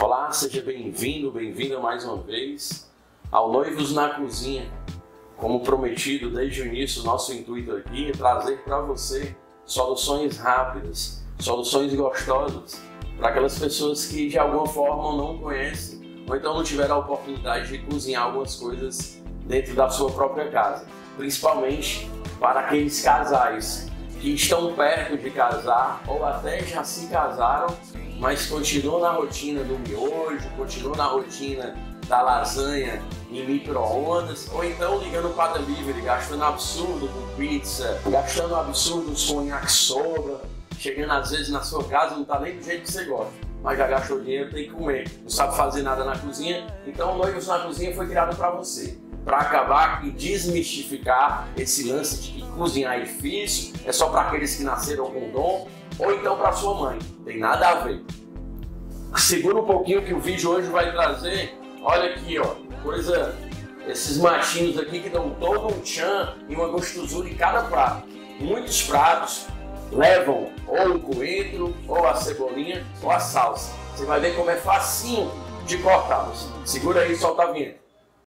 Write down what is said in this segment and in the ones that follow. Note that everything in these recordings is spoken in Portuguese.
Olá, seja bem-vindo, bem-vinda mais uma vez ao Noivos na Cozinha. Como prometido desde o início, nosso intuito aqui é trazer para você soluções rápidas, soluções gostosas para aquelas pessoas que de alguma forma não conhecem ou então não tiveram a oportunidade de cozinhar algumas coisas dentro da sua própria casa. Principalmente para aqueles casais que estão perto de casar ou até já se casaram, mas continuam na rotina do miojo, continuam na rotina da lasanha em micro-ondas, ou então ligando para delivery, gastando absurdo com pizza, gastando absurdos com yakisoba, chegando às vezes na sua casa, não está nem do jeito que você gosta, mas já gastou dinheiro, tem que comer, não sabe fazer nada na cozinha. Então o Noivos na Cozinha foi criado para você, para acabar e desmistificar esse lance de que cozinhar é difícil, é só para aqueles que nasceram com dom, ou então para sua mãe, tem nada a ver. Segura um pouquinho que o vídeo hoje vai trazer, olha aqui ó, esses machinhos aqui que dão todo um tchan e uma gostosura em cada prato. Muitos pratos levam ou o coentro, ou a cebolinha, ou a salsa. Você vai ver como é facinho de cortá-los. Segura aí e solta a vinheta.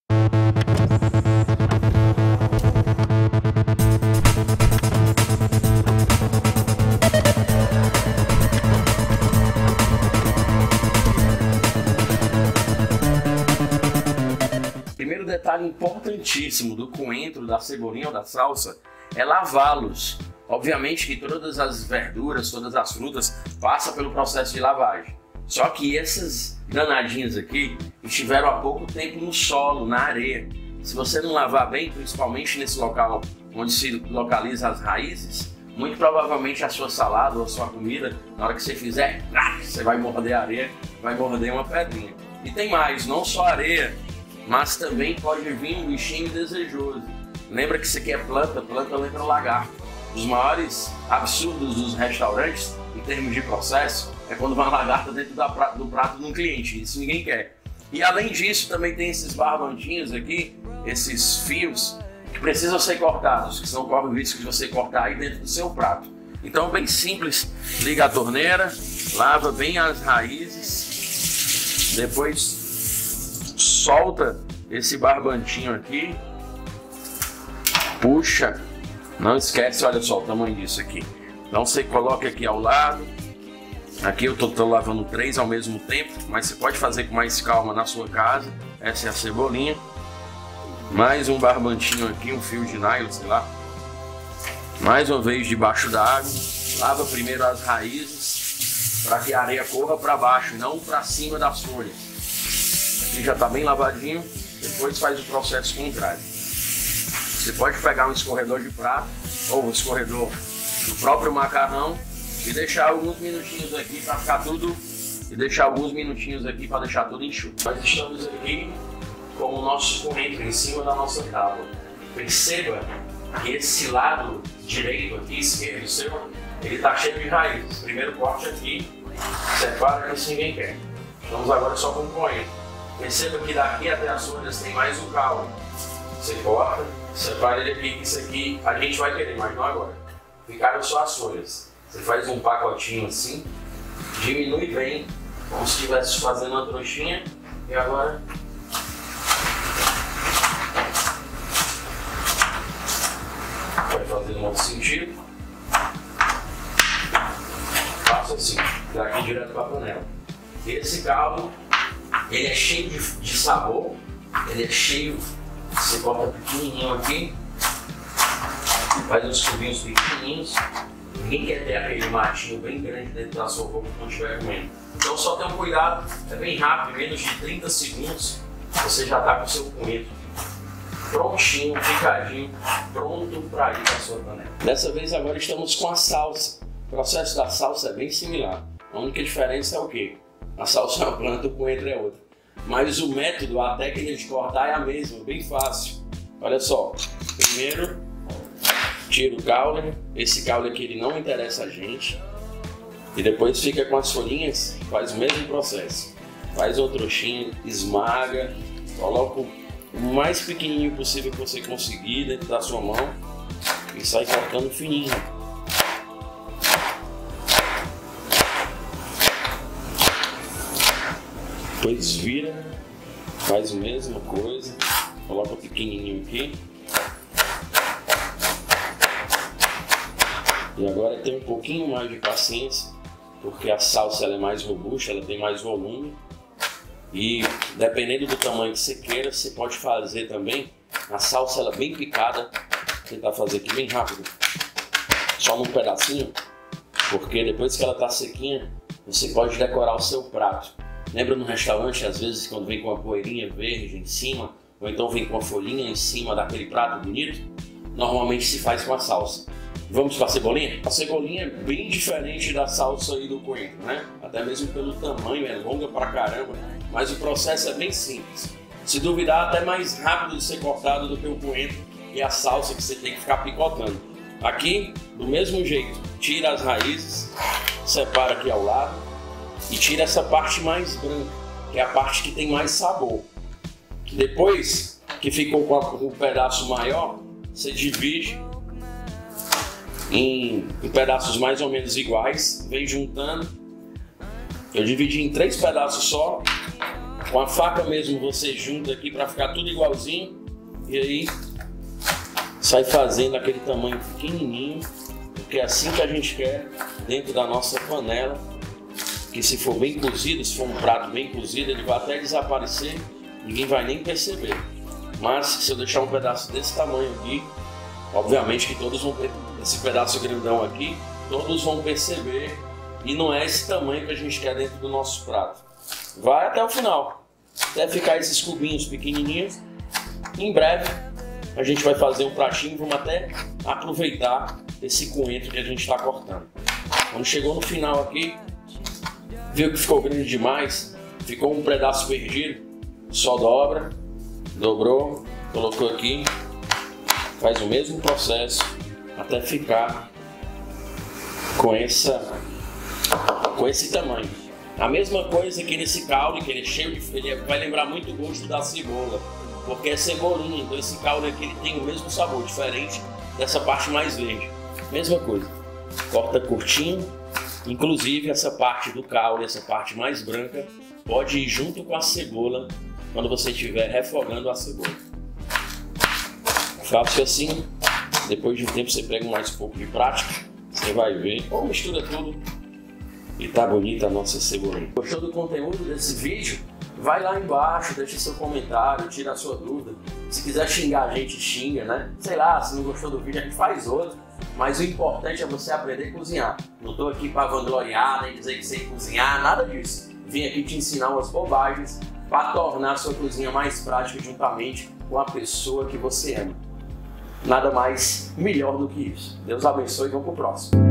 Primeiro detalhe importantíssimo do coentro, da cebolinha ou da salsa é lavá-los. Obviamente que todas as verduras, todas as frutas passam pelo processo de lavagem. Só que essas danadinhas aqui estiveram há pouco tempo no solo, na areia. Se você não lavar bem, principalmente nesse local onde se localiza as raízes, muito provavelmente a sua salada ou a sua comida, na hora que você fizer, você vai morder a areia, vai morder uma pedrinha. E tem mais, não só areia, mas também pode vir um bichinho desejoso. Lembra que isso aqui é planta, planta lembra lagarto. Os maiores absurdos dos restaurantes, em termos de processo, é quando uma lagarta dentro do prato de um cliente. Isso ninguém quer. E além disso, também tem esses barbantinhos aqui, esses fios, que precisam ser cortados, que são corre o risco de você cortar aí dentro do seu prato. Então, bem simples, liga a torneira, lava bem as raízes, depois solta esse barbantinho aqui, puxa, não esquece, olha só o tamanho disso aqui. Então você coloca aqui ao lado, aqui eu tô lavando 3 ao mesmo tempo, mas você pode fazer com mais calma na sua casa. Essa é a cebolinha, mais um barbantinho aqui, um fio de nylon, sei lá, mais uma vez debaixo da água, lava primeiro as raízes, para que a areia corra para baixo, não para cima das folhas. Aqui já está bem lavadinho, depois faz o processo contrário. Você pode pegar um escorredor de prato ou um escorredor do próprio macarrão e deixar alguns minutinhos aqui para ficar tudo deixar tudo enxuto. Nós estamos aqui com o nosso coentro em cima da nossa tábua. Perceba que esse lado direito aqui, esquerdo seu, ele está cheio de raízes. Primeiro corte aqui, separa que isso ninguém quer. Vamos agora só com o coentro. Perceba que daqui até as folhas tem mais um caule. Você corta, separa ele aqui, que isso aqui a gente vai querer, mas não agora. Ficaram só as folhas. Você faz um pacotinho assim, diminui bem, como se estivesse fazendo uma trouxinha, e agora vai fazer um outro sentido. Faça assim, daqui direto para a panela. Esse caldo, ele é cheio de sabor, ele é cheio, você corta pequenininho aqui, faz uns cubinhos pequenininhos. Ninguém quer ter aquele matinho bem grande dentro da sua boca quando estiver comendo. Então só tenha um cuidado, é bem rápido, menos de 30 segundos, você já está com o seu coentro prontinho, picadinho, pronto para ir para a sua panela. Dessa vez agora estamos com a salsa. O processo da salsa é bem similar. A única diferença é o quê? A salsa é uma planta, o coentro é outra. Mas o método, a técnica de cortar é a mesma, bem fácil. Olha só, primeiro tira o caule, esse caule aqui ele não interessa a gente. E depois fica com as folhinhas, faz o mesmo processo. Faz uma trouxinha, esmaga, coloca o mais pequenininho possível que você conseguir dentro da sua mão e sai cortando fininho. Depois vira, faz a mesma coisa, coloca pequenininho aqui. E agora tem um pouquinho mais de paciência, porque a salsa ela é mais robusta, ela tem mais volume. E dependendo do tamanho que você queira, você pode fazer também a salsa ela bem picada. Vou tentar fazer aqui bem rápido, só num pedacinho, porque depois que ela tá sequinha, você pode decorar o seu prato. Lembra no restaurante, às vezes, quando vem com uma poeirinha verde em cima, ou então vem com uma folhinha em cima daquele prato bonito? Normalmente se faz com a salsa. Vamos para a cebolinha? A cebolinha é bem diferente da salsa e do coentro, né? Até mesmo pelo tamanho, é longa pra caramba, mas o processo é bem simples. Se duvidar, até mais rápido de ser cortado do que o coentro e a salsa que você tem que ficar picotando. Aqui, do mesmo jeito, tira as raízes, separa aqui ao lado e tira essa parte mais branca, que é a parte que tem mais sabor. Depois que ficou com um pedaço maior, você divide em pedaços mais ou menos iguais, vem juntando. Eu dividi em 3 pedaços só, com a faca mesmo você junta aqui para ficar tudo igualzinho, e aí sai fazendo aquele tamanho pequenininho, porque é assim que a gente quer dentro da nossa panela, que se for bem cozido, se for um prato bem cozido, ele vai até desaparecer, ninguém vai nem perceber. Mas se eu deixar um pedaço desse tamanho aqui, obviamente que todos vão ter esse pedaço grandão aqui, todos vão perceber, e não é esse tamanho que a gente quer dentro do nosso prato. Vai até o final, até ficar esses cubinhos pequenininhos. Em breve a gente vai fazer um pratinho, vamos até aproveitar esse coentro que a gente está cortando. Quando chegou no final aqui, viu que ficou grande demais, ficou um pedaço perdido, só dobra, dobrou, colocou aqui, faz o mesmo processo até ficar com esse tamanho. A mesma coisa que nesse caule, que ele é cheio de... ele vai lembrar muito o gosto da cebola, porque é cebolinha, então esse caule aqui ele tem o mesmo sabor, diferente dessa parte mais verde. Mesma coisa, corta curtinho, inclusive essa parte do caule, essa parte mais branca, pode ir junto com a cebola quando você estiver refogando a cebola. Faço assim, depois de um tempo você pega mais um pouco de prática, você vai ver, ou mistura tudo e tá bonita a nossa cebolinha. Gostou do conteúdo desse vídeo? Vai lá embaixo, deixa seu comentário, tira a sua dúvida. Se quiser xingar a gente, xinga, né? Sei lá, se não gostou do vídeo a gente faz outro. Mas o importante é você aprender a cozinhar. Não tô aqui para vangloriar, nem dizer que sei cozinhar, nada disso. Vim aqui te ensinar umas bobagens para tornar a sua cozinha mais prática juntamente com a pessoa que você ama. Nada mais melhor do que isso. Deus abençoe e vamos pro próximo.